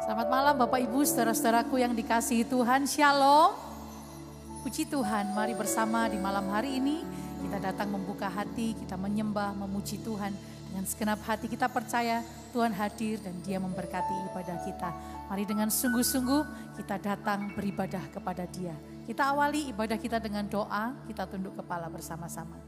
Selamat malam Bapak Ibu, saudara-saudaraku yang dikasihi Tuhan. Shalom. Puji Tuhan, mari bersama di malam hari ini kita datang membuka hati, kita menyembah, memuji Tuhan. Dengan segenap hati kita percaya Tuhan hadir dan Dia memberkati ibadah kita. Mari dengan sungguh-sungguh kita datang beribadah kepada Dia. Kita awali ibadah kita dengan doa, kita tunduk kepala bersama-sama.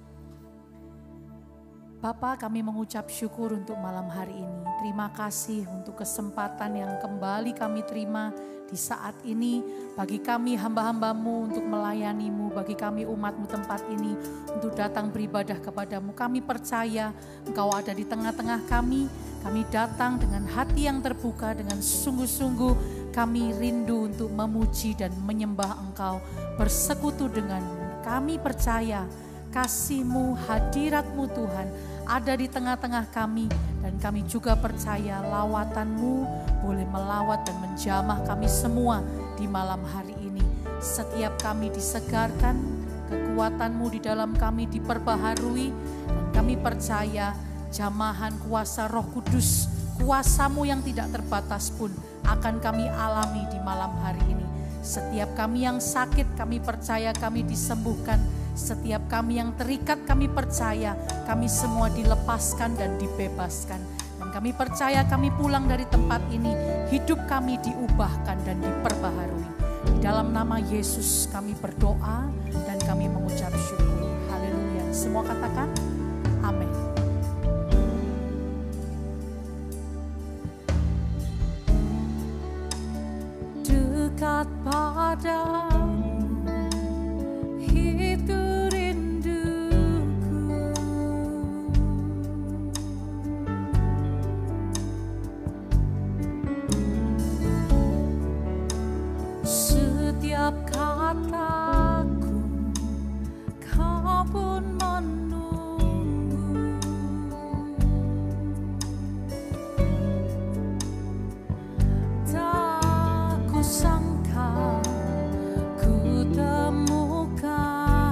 Bapa, kami mengucap syukur untuk malam hari ini. Terima kasih untuk kesempatan yang kembali kami terima di saat ini. Bagi kami hamba-hambamu untuk melayanimu, bagi kami umatmu tempat ini untuk datang beribadah kepadamu. Kami percaya Engkau ada di tengah-tengah kami. Kami datang dengan hati yang terbuka, dengan sungguh-sungguh kami rindu untuk memuji dan menyembah Engkau, bersekutu denganmu. Kami percaya kasih-Mu, hadirat-Mu Tuhan ada di tengah-tengah kami, dan kami juga percaya lawatan-Mu boleh melawat dan menjamah kami semua di malam hari ini. Setiap kami disegarkan, kekuatan-Mu di dalam kami diperbaharui, dan kami percaya jamahan kuasa Roh Kudus, kuasa-Mu yang tidak terbatas pun akan kami alami di malam hari ini. Setiap kami yang sakit, kami percaya kami disembuhkan. Setiap kami yang terikat, kami percaya kami semua dilepaskan dan dibebaskan. Dan kami percaya kami pulang dari tempat ini, hidup kami diubahkan dan diperbaharui. Di dalam nama Yesus kami berdoa dan kami mengucap syukur. Haleluya. Semua katakan amin. Dekat padamu itu rinduku, setiap kataku kau pun menunggu. Tak kusangka ku temukan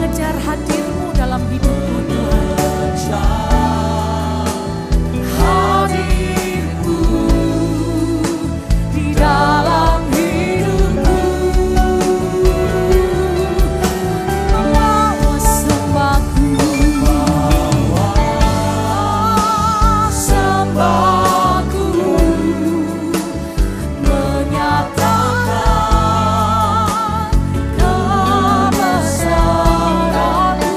mengejar hadir-Mu dalam hidupku Tuhan. Hadir-Mu di dalam hidupku, membawa sembahku, sembahku, menyatakan kebesaran-Mu.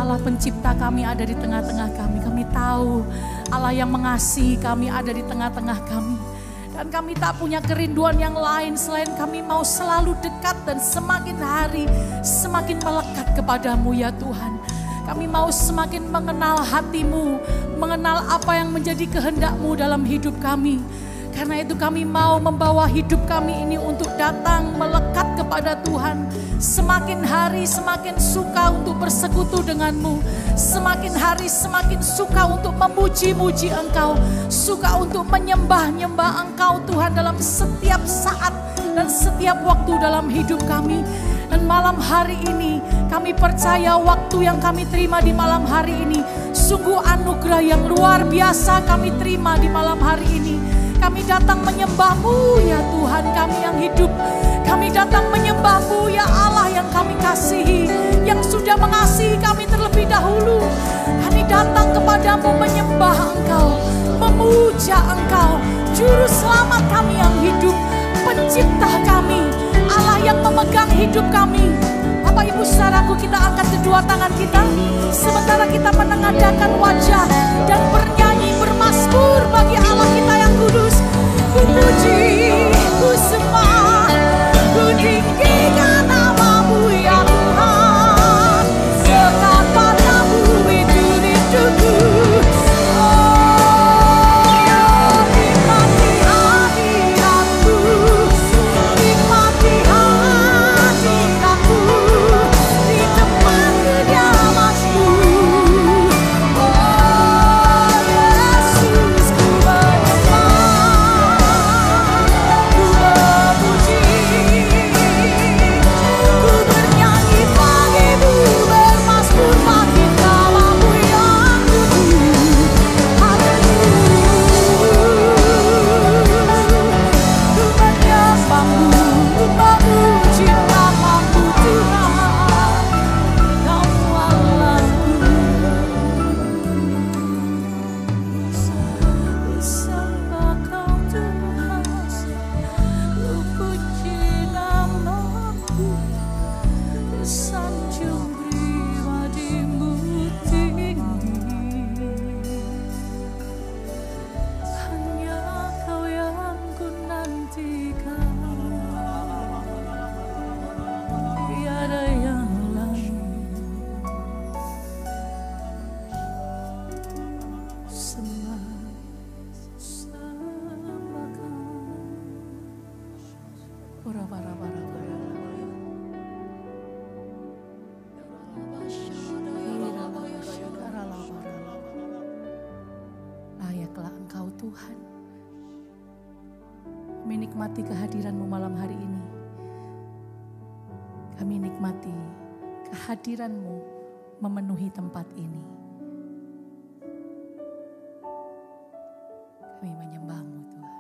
Allah pencipta kami ada di tengah-tengah kami. Kami tahu Allah yang mengasihi kami ada di tengah-tengah kami. Dan kami tak punya kerinduan yang lain selain kami mau selalu dekat dan semakin hari semakin melekat kepadamu ya Tuhan. Kami mau semakin mengenal hatimu, mengenal apa yang menjadi kehendak-Mu dalam hidup kami. Karena itu kami mau membawa hidup kami ini untuk datang melekat kepada Tuhan. Semakin hari semakin suka untuk bersekutu dengan-Mu. Semakin hari semakin suka untuk memuji-muji Engkau. Suka untuk menyembah-nyembah Engkau Tuhan dalam setiap saat dan setiap waktu dalam hidup kami. Dan malam hari ini kami percaya waktu yang kami terima di malam hari ini sungguh anugerah yang luar biasa kami terima di malam hari ini. Kami datang menyembah-Mu ya Tuhan kami yang hidup. Kami datang menyembah-Mu ya Allah yang kami kasihi, yang sudah mengasihi kami terlebih dahulu. Kami datang kepadamu menyembah Engkau, memuja Engkau, Juru Selamat kami yang hidup, Pencipta kami, Allah yang memegang hidup kami. Bapak Ibu saudaraku, kita angkat kedua tangan kita sementara kita menengadahkan wajah dan bernyanyi bermazmur bagi Allah kita yang kudus. Ku puji, ku sembah, ku tinggikan nama-Mu ya Tuhan. Sekat padamu itu hidupku. Layaklah Engkau Tuhan. Kami nikmati kehadiran-Mu malam hari ini. Kami nikmati kehadiran-Mu memenuhi tempat ini. Kami menyembah-Mu Tuhan.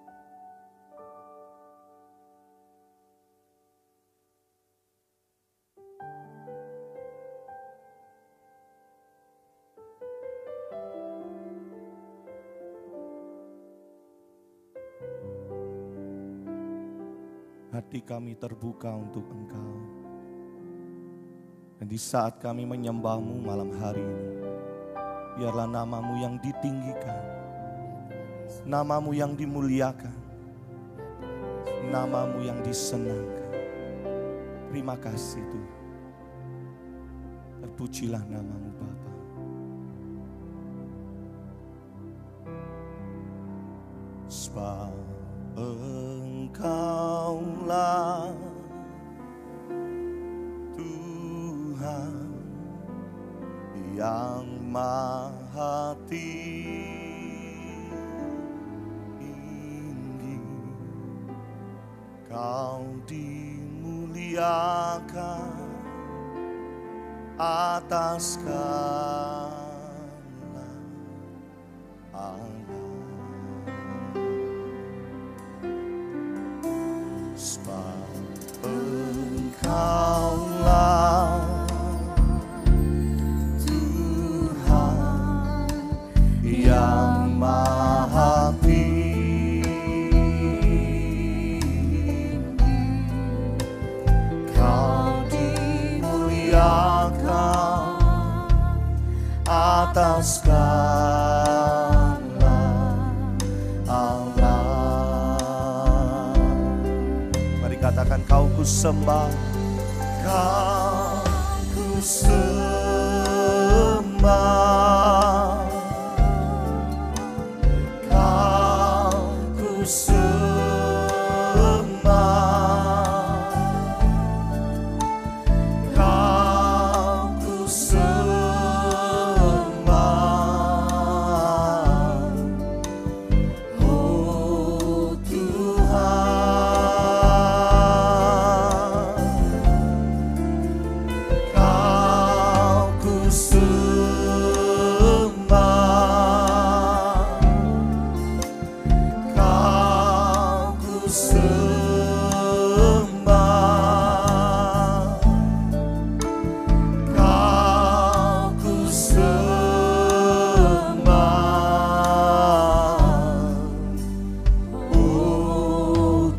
Hati kami terbuka untuk Engkau. Dan di saat kami menyembah-Mu malam hari ini, biarlah nama-Mu yang ditinggikan, nama-Mu yang dimuliakan, nama-Mu yang disenangkan. Terima kasih Tuhan. Terpujilah nama-Mu Bapa. Sebab Engkaulah Tuhan yang maha tinggi, Kau dimuliakan atas segala alam. Sebab Engkaulah Tuhan yang maha tinggi, Kau dimuliakan Katakan Kau ku sembah, Kau ku sembah, Kau ku sembah, Kau ku sembah, oh Tuhan. Kau ku sembah, Kau ku sembah, Kau ku sembah, oh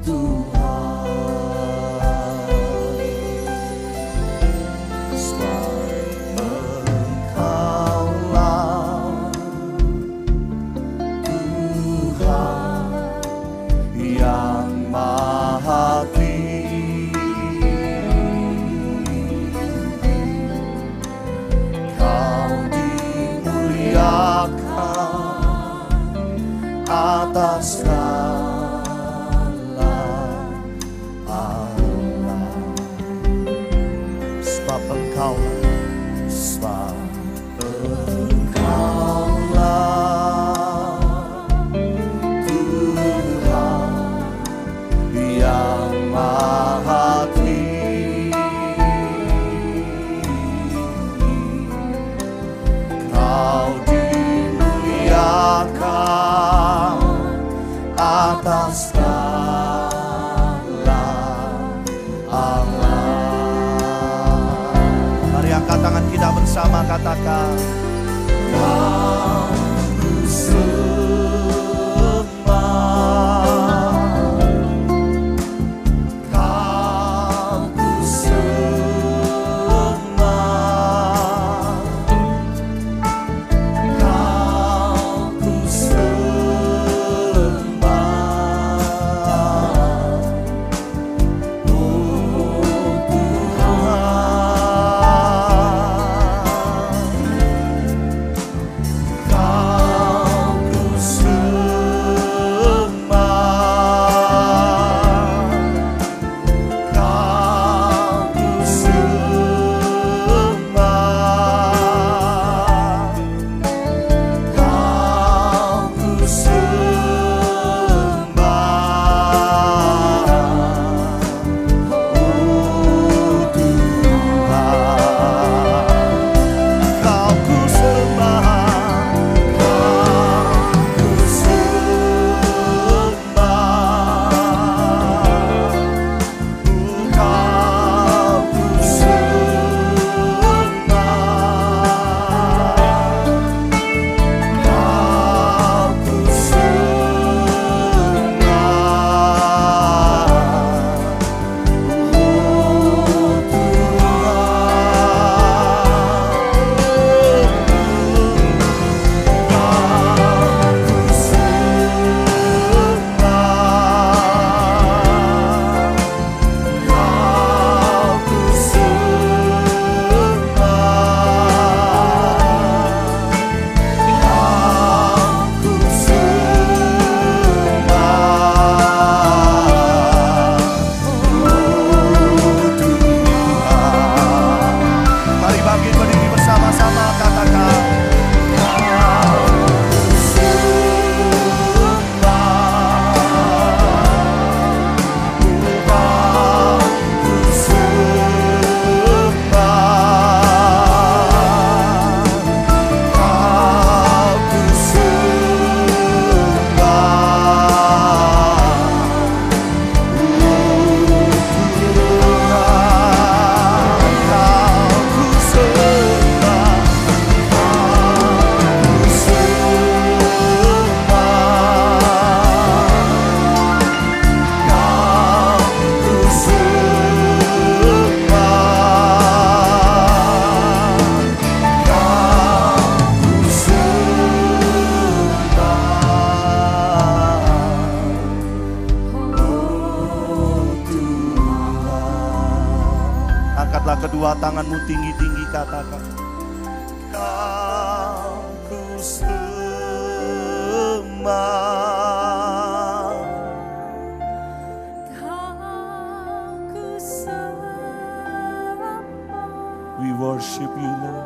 Tuhan. Sebab Engkaulah Tuhan yang Maha Tinggi, Kau dimuliakan atas segala Allah. Sebab Engkaulah, sebab Engkaulah Tuhan yang Maha Tinggi, Kau dimuliakan atas segala Allah. Mari angkat tangan kita bersama, katakan Kau ku sembah, Kau ku sembah, Kau ku sembah, oh Tuhan. kedua tanganmu tinggi-tinggi, katakan, Kau ku sembah. We worship you, Lord.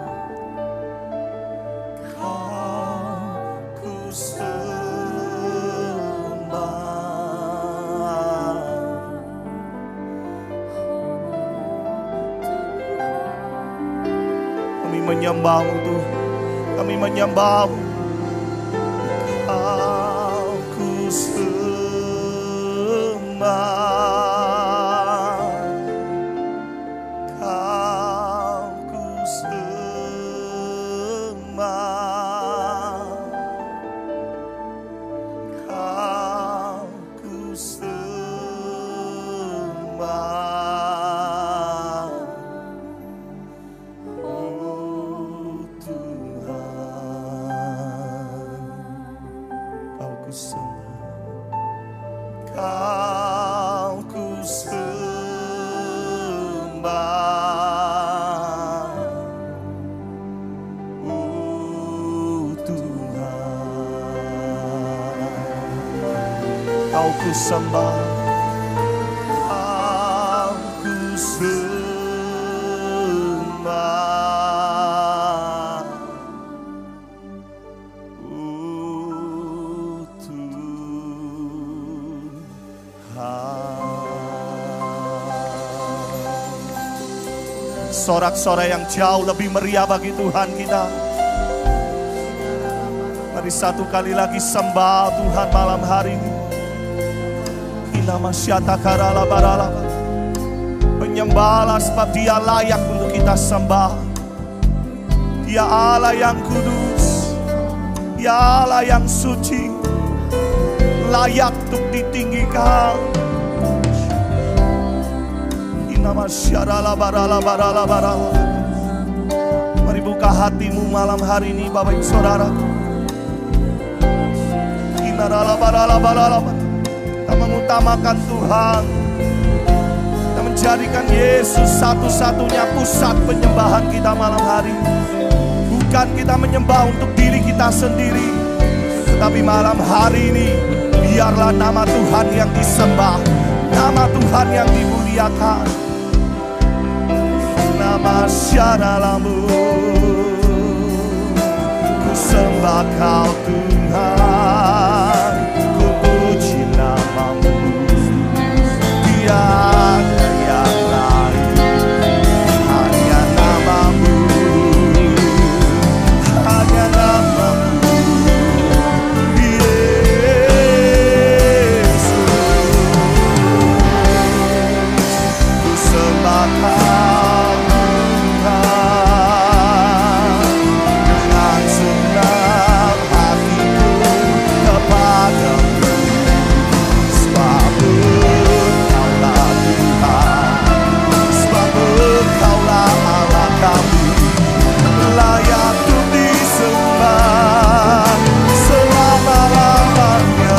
Menyembahmu Tuhan, kami menyembahmu. Kau ku sembah, Kau ku sembah, Kau ku sembah. Kau ku sembah, aku sembah, Tuhan. Sorak-sorai yang jauh lebih meriah bagi Tuhan kita. Mari satu kali lagi sembah Tuhan malam hari ini. Nama syata karala barala, penyembahlah sebab Dia layak untuk kita sembah. Dia Allah yang kudus, Dia Allah yang suci, layak untuk ditinggikan. Nama syarala barala barala barala. Mari buka hatimu malam hari ini, Bapak Ibu Saudara. Inarala barala barala. Kita mengutamakan Tuhan, kita menjadikan Yesus satu-satunya pusat penyembahan kita malam hari. Bukan kita menyembah untuk diri kita sendiri, tetapi malam hari ini biarlah nama Tuhan yang disembah, nama Tuhan yang dimuliakan. Nama syaralamu, ku sembah Kau Tuhan, ku puji namamu. Tiada yang lain, hanya namamu, hanya namamu, Yesus. Ku sembah Kau Tuhan, dengan senang hatiku kepadamu. Sebab Engkaulah Tuhan, sebab Engkaulah Allah kami, layak untuk disembah selama-lamanya.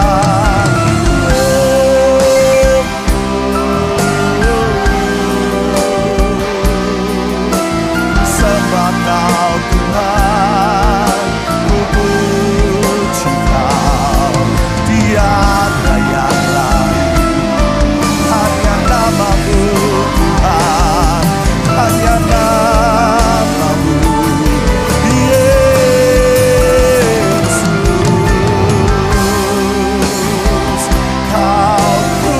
Sembah Kau Tuhan, ku puji Kau, tiada yang lain, hanya namamu Tuhan, hanya namamu Yesus. Kau ku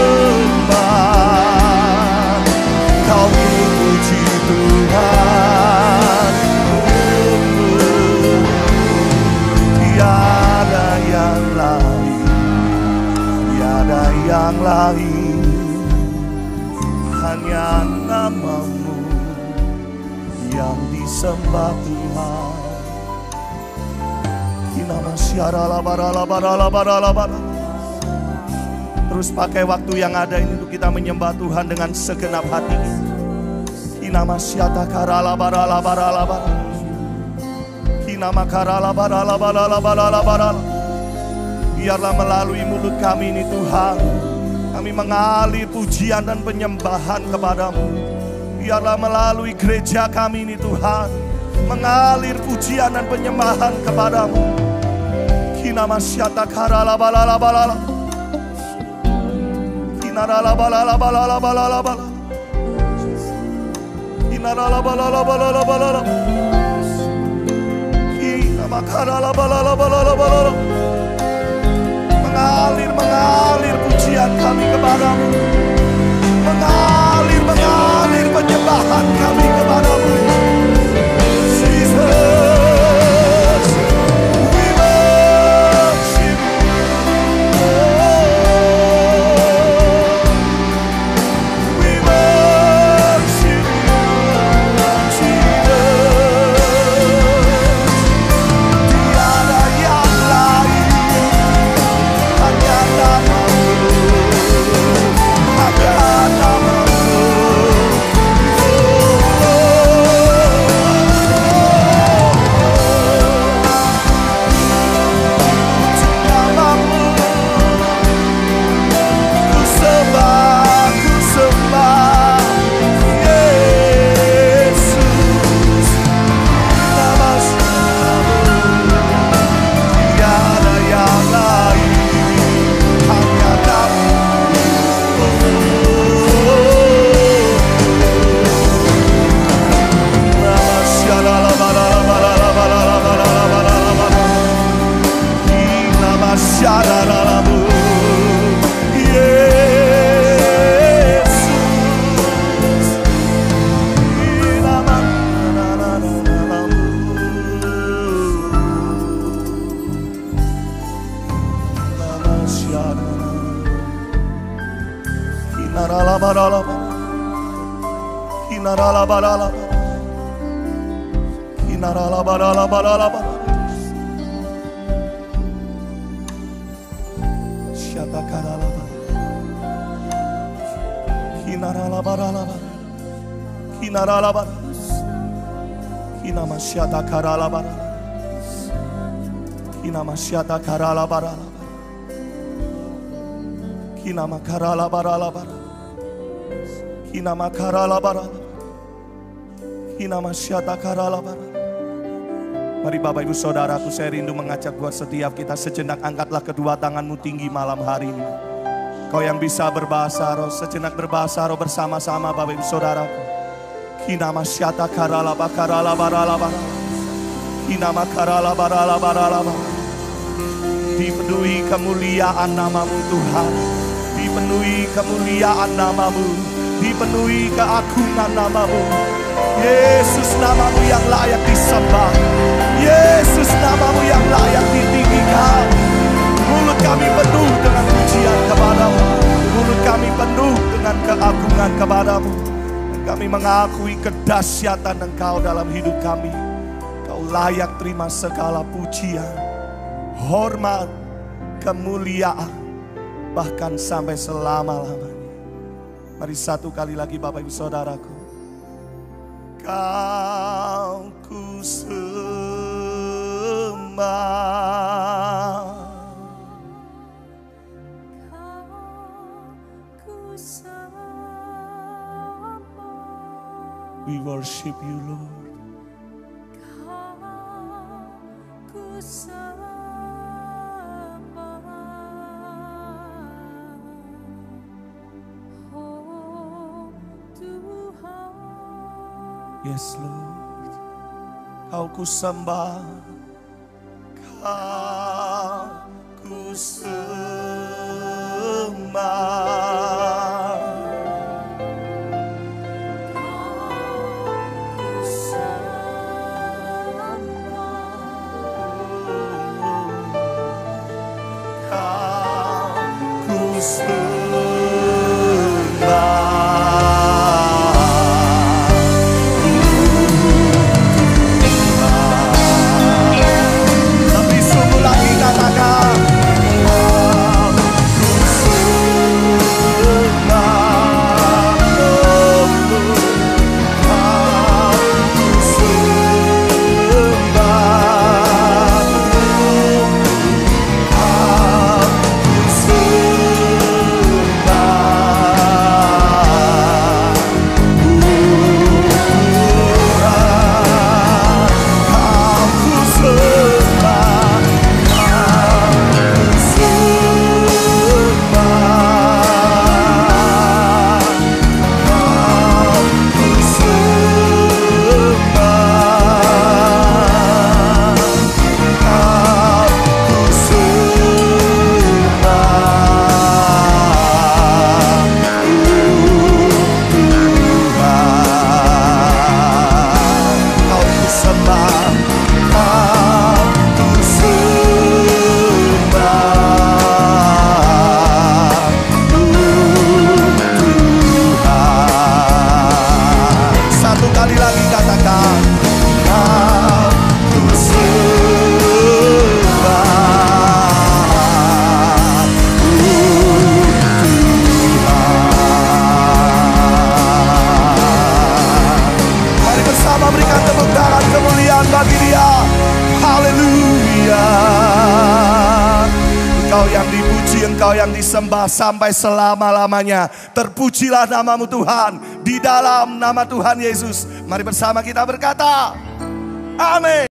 sembah, Kau ku puji Tuhan, tiada yang lain, tiada yang lain, hanya namamu yang disembah Tuhan. Nama syarala barala barala barala barala. Terus pakai waktu yang ada ini untuk kita menyembah Tuhan dengan segenap hati kita. Nama syata karala barala barala barala. Nama karala barala barala barala barala. Biarlah melalui mulut kami ini Tuhan, kami mengalir pujian dan penyembahan kepadamu. Biarlah melalui gereja kami ini Tuhan, mengalir pujian dan penyembahan kepadamu. Kina masyata karala balala balala, kina rala balala balala balala balala, kina rala balala balala balala, kina makarala balala balala balala. Mengalir, mengalir pujian kami kepadamu, mengalir, mengalir penyembahan kami kepadamu. Kina karala barala, kina masyata karala barala, kina makarala barala barala, kina makarala barala, kina masyata karala barala. Mari Bapak Ibu Saudaraku, saya rindu mengajak buat setiap kita sejenak angkatlah kedua tanganmu tinggi malam hari ini. Kau yang bisa berbahasa roh, sejenak berbahasa roh bersama-sama Bapak Ibu Saudaraku. Kina masyata karala bakarala barala barala, kina makarala barala barala barala. Dipenuhi kemuliaan namamu Tuhan, dipenuhi kemuliaan namamu, dipenuhi keagungan namamu. Yesus, namamu yang layak disembah, Yesus, namamu yang layak ditinggikan. Mulut kami penuh dengan pujian kepadamu, mulut kami penuh dengan keagungan kepadamu. Kami mengakui kedahsyatan Engkau dalam hidup kami. Kau layak terima segala pujian, hormat, kemuliaan, bahkan sampai selama-lamanya. Mari satu kali lagi Bapak Ibu Saudaraku. Kau ku sembah, we worship you, Lord. Yes, Lord. Kau ku sembah, Kau ku sembah. yang dipuji, Engkau yang disembah sampai selama-lamanya. Terpujilah namamu Tuhan, di dalam nama Tuhan Yesus. Mari bersama kita berkata, amin.